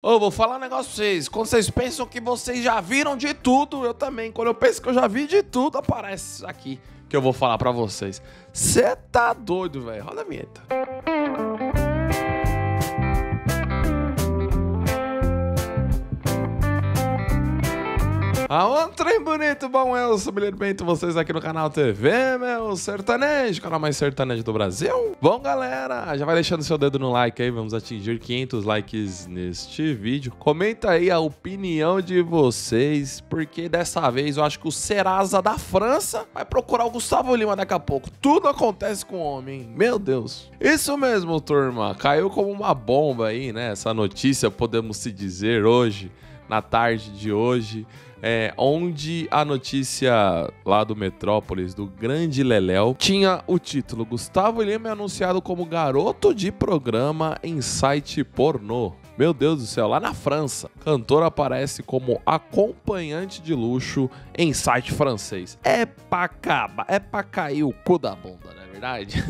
Ô, vou falar um negócio pra vocês. Quando vocês pensam que vocês já viram de tudo, eu também. Quando eu penso que eu já vi de tudo, aparece isso aqui que eu vou falar pra vocês. Cê tá doido, velho. Roda a vinheta. Aonde trem bonito, bom, eu sou o Bilheiro Bento, vocês aqui no canal TV, meu sertanejo, canal mais sertanejo do Brasil. Bom, galera, já vai deixando seu dedo no like aí, vamos atingir 500 likes neste vídeo. Comenta aí a opinião de vocês, porque dessa vez eu acho que o Serasa da França vai procurar o Gustavo Lima daqui a pouco. Tudo acontece com o homem, hein? Meu Deus. Isso mesmo, turma, caiu como uma bomba aí, né, essa notícia, podemos se dizer hoje, na tarde de hoje. Onde a notícia lá do Metrópolis, do Grande Leléu, tinha o título: Gustavo Lima é anunciado como garoto de programa em site pornô. Meu Deus do céu, lá na França, cantor aparece como acompanhante de luxo em site francês. É pra cair o cu da bunda, não é verdade?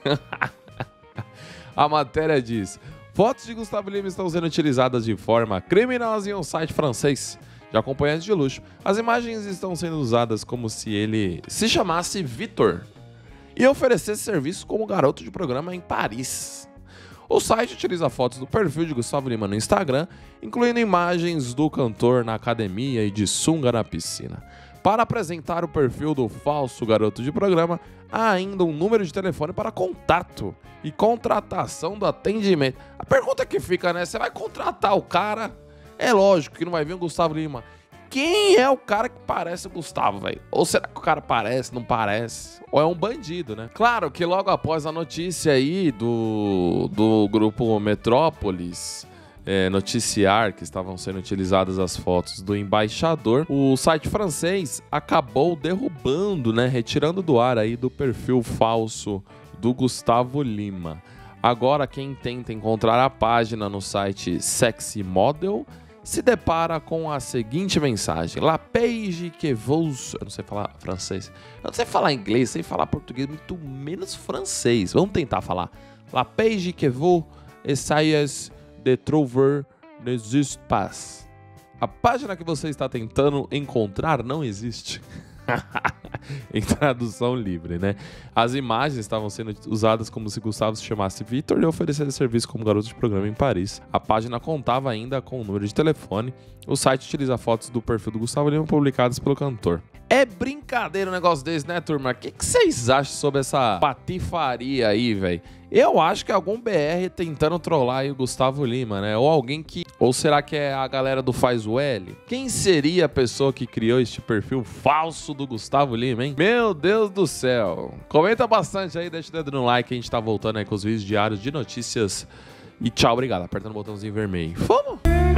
A matéria diz: fotos de Gustavo Lima estão sendo utilizadas de forma criminosa em um site francês de acompanhantes de luxo. As imagens estão sendo usadas como se ele se chamasse Vitor e oferecesse serviço como garoto de programa em Paris. O site utiliza fotos do perfil de Gustavo Lima no Instagram, incluindo imagens do cantor na academia e de sunga na piscina. Para apresentar o perfil do falso garoto de programa, há ainda um número de telefone para contato e contratação do atendimento. A pergunta que fica, né? Você vai contratar o cara? É lógico que não vai vir o Gustavo Lima. Quem é o cara que parece o Gustavo, velho? Ou será que o cara parece, não parece? Ou é um bandido, né? Claro que logo após a notícia aí do grupo Metrópolis noticiar que estavam sendo utilizadas as fotos do embaixador, o site francês acabou derrubando, né? Retirando do ar aí do perfil falso do Gustavo Lima. Agora, quem tenta encontrar a página no site Sexy Model se depara com a seguinte mensagem: La page que vous... Eu não sei falar francês. Eu não sei falar inglês, sei falar português, muito menos francês. Vamos tentar falar. La page que vous essayez de trouver n'existe pas. A página que você está tentando encontrar não existe. Em tradução livre, né? As imagens estavam sendo usadas como se Gustavo se chamasse Vitor e oferecesse serviço como garoto de programa em Paris. A página contava ainda com o número de telefone. O site utiliza fotos do perfil do Gustavo Lima publicadas pelo cantor. É brincadeira um negócio desse, né, turma? O que vocês acham sobre essa patifaria aí, velho? Eu acho que é algum BR tentando trollar aí o Gustavo Lima, né? Ou alguém que... Ou será que é a galera do Faz o L? Quem seria a pessoa que criou este perfil falso do Gustavo Lima, hein? Meu Deus do céu. Comenta bastante aí, deixa o dedo no like. A gente tá voltando aí com os vídeos diários de notícias. E tchau, obrigado. Apertando o botãozinho vermelho. Fomos!